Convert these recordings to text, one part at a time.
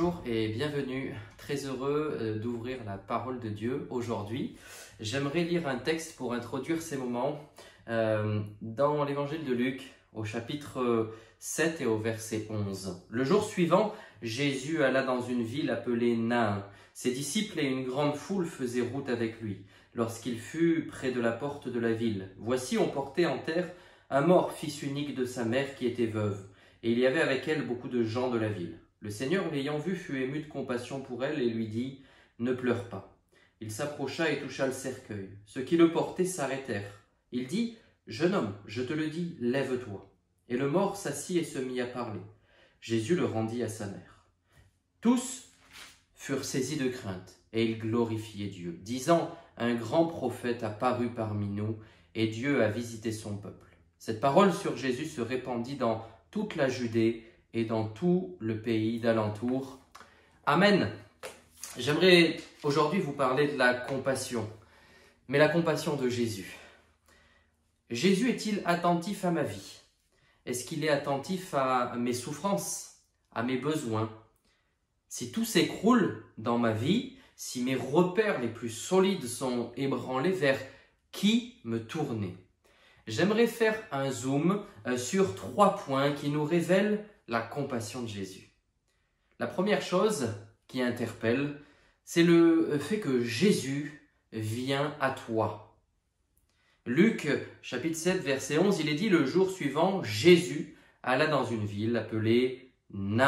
bonjour et bienvenue. Très heureux d'ouvrir la parole de Dieu aujourd'hui. J'aimerais lire un texte pour introduire ces moments dans l'évangile de Luc au chapitre 7 et au verset 11. Le jour suivant, Jésus alla dans une ville appelée Nain. Ses disciples et une grande foule faisaient route avec lui. Lorsqu'il fut près de la porte de la ville, voici on portait en terre un mort, fils unique de sa mère qui était veuve. Et il y avait avec elle beaucoup de gens de la ville. Le Seigneur, l'ayant vue, fut ému de compassion pour elle et lui dit « Ne pleure pas ». Il s'approcha et toucha le cercueil. Ceux qui le portaient s'arrêtèrent. Il dit « Jeune homme, je te le dis, lève-toi ». Et le mort s'assit et se mit à parler. Jésus le rendit à sa mère. Tous furent saisis de crainte et ils glorifiaient Dieu, disant « Un grand prophète a paru parmi nous et Dieu a visité son peuple ». Cette parole sur Jésus se répandit dans toute la Judée et dans tout le pays d'alentour. Amen. J'aimerais aujourd'hui vous parler de la compassion, mais la compassion de Jésus. Jésus est-il attentif à ma vie? Est-ce qu'il est attentif à mes souffrances, à mes besoins? Si tout s'écroule dans ma vie, si mes repères les plus solides sont ébranlés, vers qui me tourner? J'aimerais faire un zoom sur 3 points qui nous révèlent la compassion de Jésus. La première chose qui interpelle, c'est le fait que Jésus vient à toi. Luc, chapitre 7, verset 11, il est dit « Le jour suivant, Jésus alla dans une ville appelée Nain ».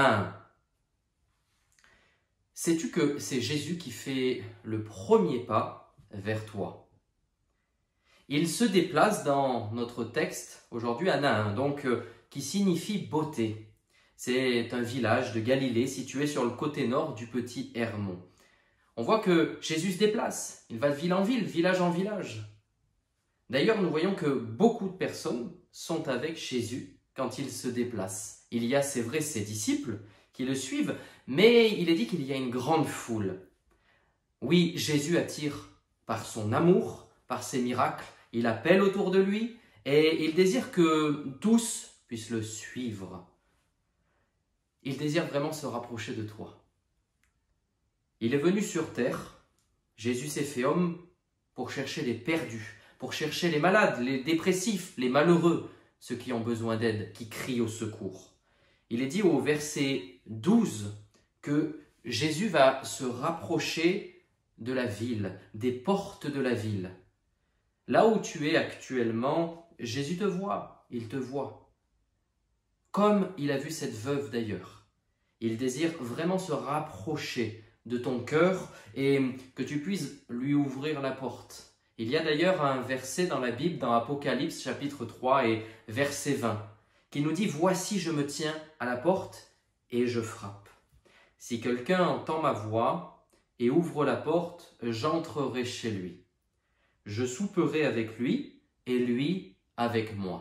Sais-tu que c'est Jésus qui fait le premier pas vers toi? Il se déplace dans notre texte aujourd'hui à Nain, donc qui signifie beauté. C'est un village de Galilée situé sur le côté nord du petit Hermon. On voit que Jésus se déplace, il va de ville en ville, village en village. D'ailleurs, nous voyons que beaucoup de personnes sont avec Jésus quand il se déplace. Il y a, c'est vrai, ses disciples qui le suivent, mais il est dit qu'il y a une grande foule. Oui, Jésus attire par son amour, par ses miracles, il appelle autour de lui et il désire que tous puissent le suivre. Il désire vraiment se rapprocher de toi. Il est venu sur terre, Jésus s'est fait homme pour chercher les perdus, pour chercher les malades, les dépressifs, les malheureux, ceux qui ont besoin d'aide, qui crient au secours. Il est dit au verset 12 que Jésus va se rapprocher de la ville, des portes de la ville. Là où tu es actuellement, Jésus te voit, il te voit. Comme il a vu cette veuve d'ailleurs. Il désire vraiment se rapprocher de ton cœur et que tu puisses lui ouvrir la porte. Il y a d'ailleurs un verset dans la Bible, dans Apocalypse chapitre 3 et verset 20, qui nous dit « Voici, je me tiens à la porte et je frappe. Si quelqu'un entend ma voix et ouvre la porte, j'entrerai chez lui. Je souperai avec lui et lui avec moi. »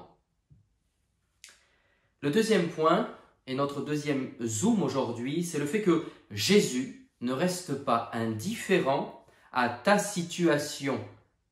Le deuxième point, et notre deuxième zoom aujourd'hui, c'est le fait que Jésus ne reste pas indifférent à ta situation.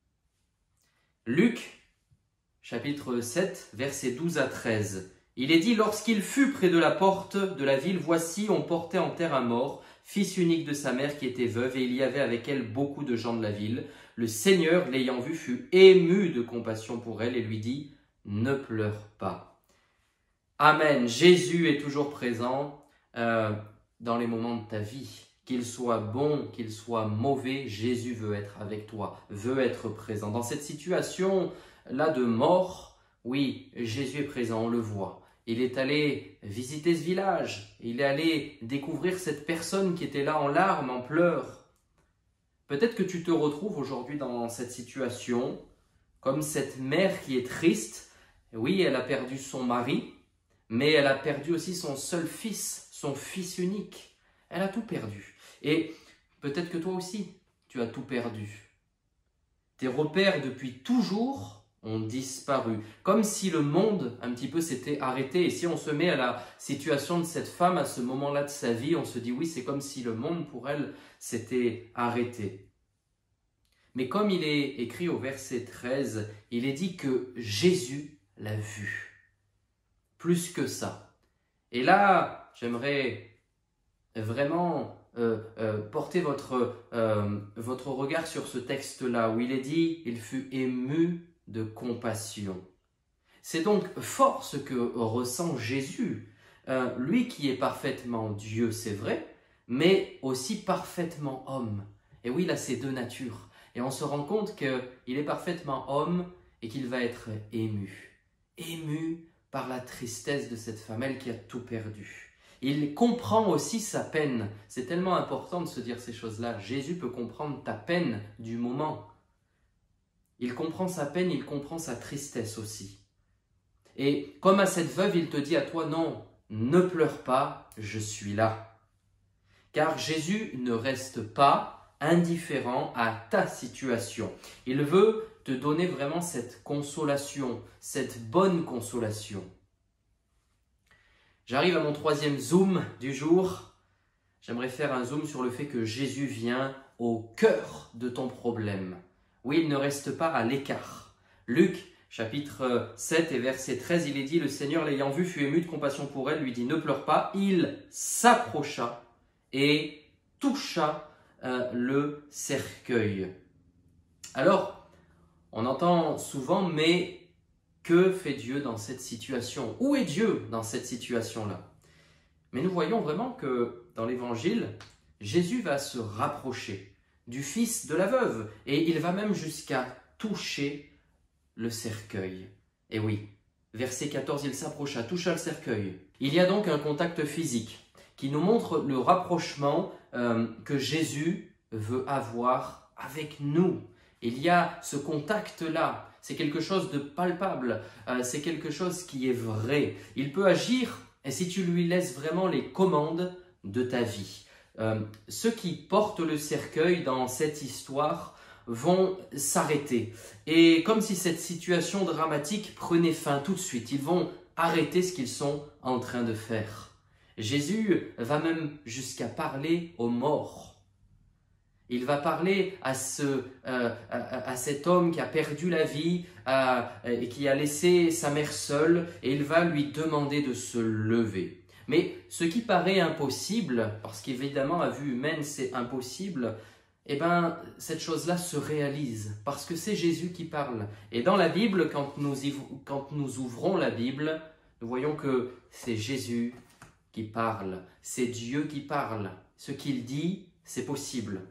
Luc, chapitre 7, versets 12 à 13. Il est dit « Lorsqu'il fut près de la porte de la ville, voici, on portait en terre un mort, fils unique de sa mère qui était veuve, et il y avait avec elle beaucoup de gens de la ville. Le Seigneur, l'ayant vue, fut ému de compassion pour elle et lui dit « Ne pleure pas ». Amen. Jésus est toujours présent dans les moments de ta vie. Qu'il soit bon, qu'il soit mauvais, Jésus veut être avec toi, veut être présent. Dans cette situation-là de mort, oui, Jésus est présent, on le voit. Il est allé visiter ce village, il est allé découvrir cette personne qui était là en larmes, en pleurs. Peut-être que tu te retrouves aujourd'hui dans cette situation, comme cette mère qui est triste. Oui, elle a perdu son mari, mais elle a perdu aussi son seul fils, son fils unique. Elle a tout perdu. Et peut-être que toi aussi, tu as tout perdu. Tes repères depuis toujours ont disparu. Comme si le monde, un petit peu, s'était arrêté. Et si on se met à la situation de cette femme, à ce moment-là de sa vie, on se dit, oui, c'est comme si le monde, pour elle, s'était arrêté. Mais comme il est écrit au verset 13, il est dit que Jésus l'a vue. Plus que ça. Et là, j'aimerais vraiment porter votre regard sur ce texte-là où il est dit « Il fut ému de compassion ». C'est donc fort ce que ressent Jésus, lui qui est parfaitement Dieu, c'est vrai, mais aussi parfaitement homme. Et oui, il a ces deux natures. Et on se rend compte qu'il est parfaitement homme et qu'il va être ému. Ému par la tristesse de cette femme, elle qui a tout perdu. Il comprend aussi sa peine. C'est tellement important de se dire ces choses-là. Jésus peut comprendre ta peine du moment. Il comprend sa peine, il comprend sa tristesse aussi. Et comme à cette veuve, il te dit à toi, non, ne pleure pas, je suis là. Car Jésus ne reste pas indifférent à ta situation. Il veut te donner vraiment cette consolation, cette bonne consolation. J'arrive à mon troisième zoom du jour. J'aimerais faire un zoom sur le fait que Jésus vient au cœur de ton problème. Oui, il ne reste pas à l'écart. Luc, chapitre 7 et verset 13, il est dit « Le Seigneur l'ayant vu fut ému de compassion pour elle, lui dit « Ne pleure pas ». Il s'approcha et toucha le cercueil. Alors, on entend souvent « Mais que fait Dieu dans cette situation ?» Où est Dieu dans cette situation-là? Mais nous voyons vraiment que dans l'Évangile, Jésus va se rapprocher du fils de la veuve et il va même jusqu'à toucher le cercueil. Et oui, verset 14, il s'approcha, toucha le cercueil. Il y a donc un contact physique qui nous montre le rapprochement que Jésus veut avoir avec nous. Il y a ce contact-là, c'est quelque chose de palpable, c'est quelque chose qui est vrai. Il peut agir, et si tu lui laisses vraiment les commandes de ta vie. Ceux qui portent le cercueil dans cette histoire vont s'arrêter. Et comme si cette situation dramatique prenait fin tout de suite, ils vont arrêter ce qu'ils sont en train de faire. Jésus va même jusqu'à parler aux morts. Il va parler à cet homme qui a perdu la vie et qui a laissé sa mère seule et il va lui demander de se lever. Mais ce qui paraît impossible, parce qu'évidemment à vue humaine c'est impossible, eh bien cette chose-là se réalise parce que c'est Jésus qui parle. Et dans la Bible, quand nous ouvrons la Bible, nous voyons que c'est Jésus qui parle, c'est Dieu qui parle. Ce qu'il dit, c'est possible.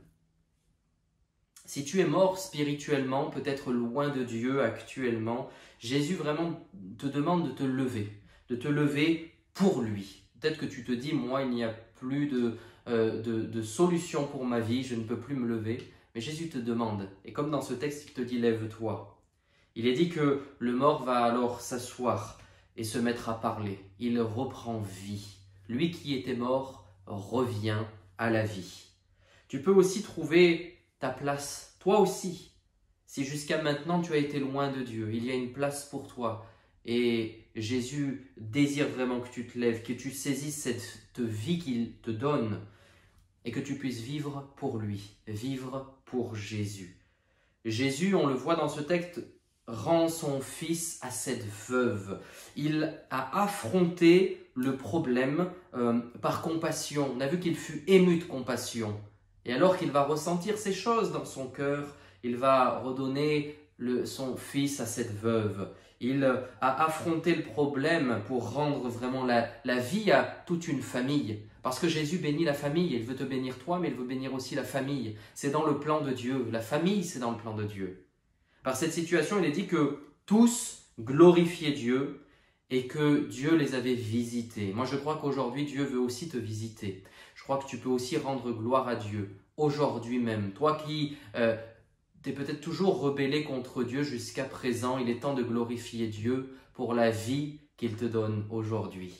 Si tu es mort spirituellement, peut-être loin de Dieu actuellement, Jésus vraiment te demande de te lever pour lui. Peut-être que tu te dis, moi il n'y a plus de solution pour ma vie, je ne peux plus me lever. Mais Jésus te demande, et comme dans ce texte il te dit, lève-toi. Il est dit que le mort va alors s'asseoir et se mettre à parler. Il reprend vie. Lui qui était mort revient à la vie. Tu peux aussi trouver ta place, toi aussi. Si jusqu'à maintenant tu as été loin de Dieu, il y a une place pour toi. Et Jésus désire vraiment que tu te lèves, que tu saisisses cette vie qu'il te donne et que tu puisses vivre pour lui, vivre pour Jésus. Jésus, on le voit dans ce texte, rend son fils à cette veuve. Il a affronté le problème par compassion. On a vu qu'il fut ému de compassion. Et alors qu'il va ressentir ces choses dans son cœur, il va redonner son fils à cette veuve. Il a affronté le problème pour rendre vraiment la vie à toute une famille. Parce que Jésus bénit la famille, il veut te bénir toi, mais il veut bénir aussi la famille. C'est dans le plan de Dieu, la famille c'est dans le plan de Dieu. Par cette situation, il est dit que tous glorifiaient Dieu et que Dieu les avait visités. Moi je crois qu'aujourd'hui Dieu veut aussi te visiter. Je crois que tu peux aussi rendre gloire à Dieu, aujourd'hui même. Toi qui t'es peut-être toujours rebellé contre Dieu jusqu'à présent, il est temps de glorifier Dieu pour la vie qu'il te donne aujourd'hui.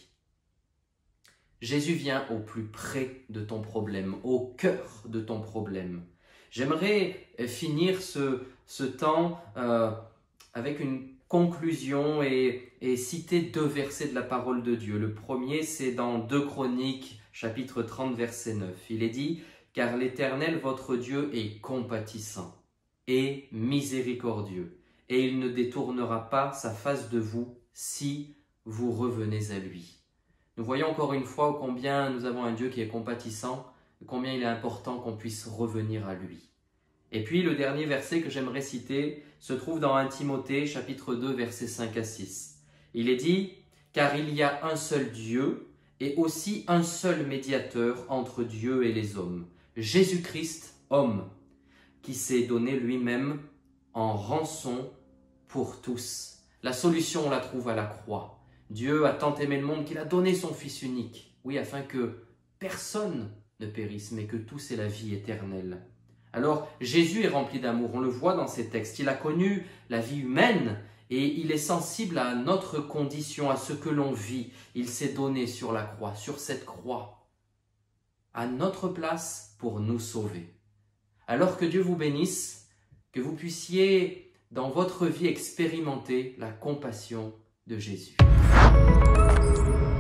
Jésus vient au plus près de ton problème, au cœur de ton problème. J'aimerais finir ce temps avec une conclusion et citer 2 versets de la parole de Dieu. Le premier, c'est dans 2 Chroniques, chapitre 30, verset 9. Il est dit « Car l'Éternel, votre Dieu, est compatissant et miséricordieux, et il ne détournera pas sa face de vous si vous revenez à lui. » Nous voyons encore une fois combien nous avons un Dieu qui est compatissant, et combien il est important qu'on puisse revenir à lui. Et puis le dernier verset que j'aimerais citer se trouve dans 1 Timothée chapitre 2 versets 5 à 6. Il est dit « Car il y a un seul Dieu et aussi un seul médiateur entre Dieu et les hommes, Jésus-Christ, homme, qui s'est donné lui-même en rançon pour tous. » La solution, on la trouve à la croix. Dieu a tant aimé le monde qu'il a donné son Fils unique, oui, afin que personne ne périsse, mais que tous aient la vie éternelle. Alors, Jésus est rempli d'amour, on le voit dans ces textes. Il a connu la vie humaine et il est sensible à notre condition, à ce que l'on vit. Il s'est donné sur la croix, sur cette croix, à notre place pour nous sauver. Alors que Dieu vous bénisse, que vous puissiez dans votre vie expérimenter la compassion de Jésus.